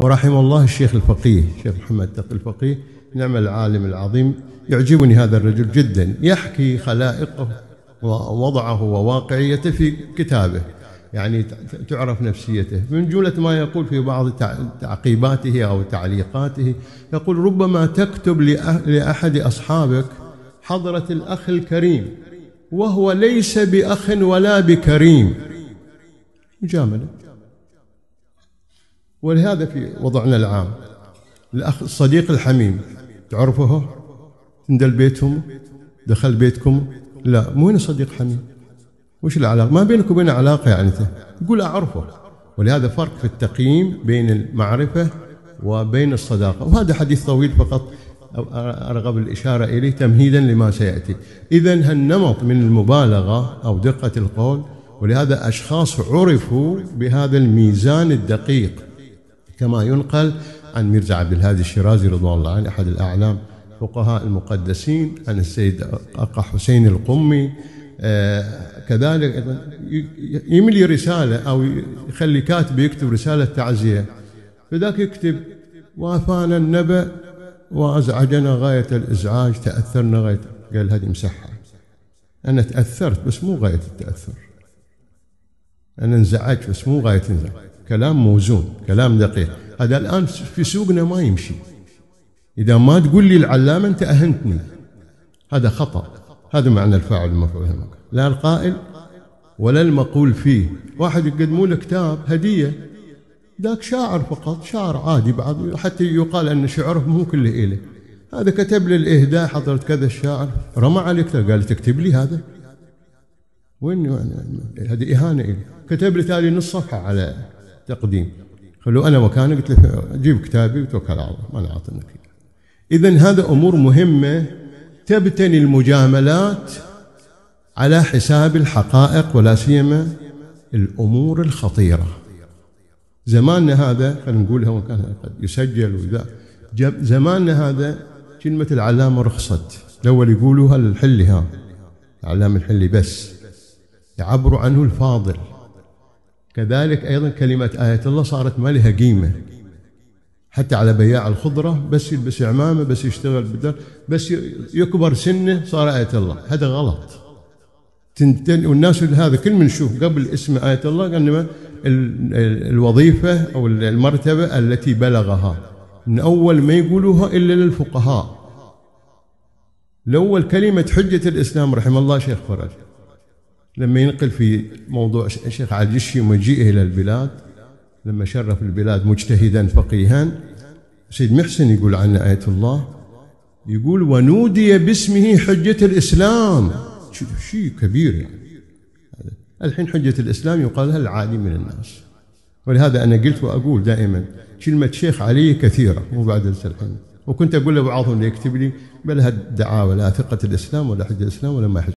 ورحم الله الشيخ الفقيه الشيخ محمد تقي الفقيه، نعم العالم العظيم. يعجبني هذا الرجل جدا، يحكي خلائقه ووضعه وواقعيته في كتابه، يعني تعرف نفسيته. من جملة ما يقول في بعض تعقيباته أو تعليقاته، يقول: ربما تكتب لأحد أصحابك حضرة الأخ الكريم وهو ليس بأخ ولا بكريم، مجاملة. ولهذا في وضعنا العام الأخ الصديق الحميم، تعرفه؟ تندل بيتهم، دخل بيتكم، لا مو هنا صديق حميم. وش العلاقة؟ ما بينك وبين علاقة يعني تقول أعرفه. ولهذا فرق في التقييم بين المعرفة وبين الصداقة. وهذا حديث طويل فقط أرغب الإشارة إليه تمهيدا لما سيأتي. إذن هالنمط من المبالغة أو دقة القول، ولهذا أشخاص عرفوا بهذا الميزان الدقيق، كما ينقل عن ميرزا عبد الهادي الشيرازي رضوان الله عنه أحد الأعلام فقهاء المقدسين، عن السيد أقا حسين القمي. كذلك يملي رسالة أو يخلي كاتب يكتب رسالة تعزية، فذاك يكتب: وافانا النبأ وأزعجنا غاية الإزعاج، تأثرنا غاية. قال هذه مسحة، أنا تأثرت بس مو غاية التأثر، أنا انزعجت بس مو غاية انزعاج. كلام موزون، كلام دقيق. هذا الآن في سوقنا ما يمشي. إذا ما تقول لي العلامة أنت أهنتني، هذا خطأ. هذا معنى الفاعل المفعول، لا القائل ولا المقول فيه. واحد يقدموا له كتاب هدية، ذاك شاعر فقط، شاعر عادي، بعض حتى يقال أن شعره مو كله إليه. هذا كتب لي الإهداء حضرة كذا الشاعر، رمى عليك، قال تكتب لي هذا؟ وين هذه إهانة إلي. كتب لي تالي نص صفحة على تقديم. خلوا أنا مكانه، قلت له جيب كتابي وتوكل على الله، ما نعطيك. إذن هذا أمور مهمة تبتني المجاملات على حساب الحقائق، ولا سيما الأمور الخطيرة. زماننا هذا، خلينا نقولها وكان قد يسجل وذا، زماننا هذا كلمة العلامة رخصت. الأول يقولوها الحلي، ها العلامة الحلي بس، يعبروا عنه الفاضل. كذلك أيضا كلمة آية الله صارت ما لها قيمة، حتى على بياع الخضرة، بس يلبس عمامة، بس يشتغل بدل، بس يكبر سنه صار آية الله. هذا غلط. والناس هذا كل من نشوف قبل اسم آية الله إنما الوظيفة أو المرتبة التي بلغها، من أول ما يقولوها إلا للفقهاء. الأول كلمة حجة الإسلام رحمه الله شيخ فرج، لما ينقل في موضوع الشيخ علي الجشي ومجيئه إلى البلاد، لما شرف البلاد مجتهدا فقيها، سيد محسن يقول عنه آية الله، يقول: ونودي باسمه حجة الإسلام. شيء كبير يعني. الحين حجة الإسلام يقال لها العادي من الناس. ولهذا أنا قلت وأقول دائما كلمة شيخ علي كثيرة، مو بعد الحين. وكنت أقول لبعضهم اللي يكتب لي: بل هالدعاوى لا ثقة الإسلام ولا حجة الإسلام ولا ما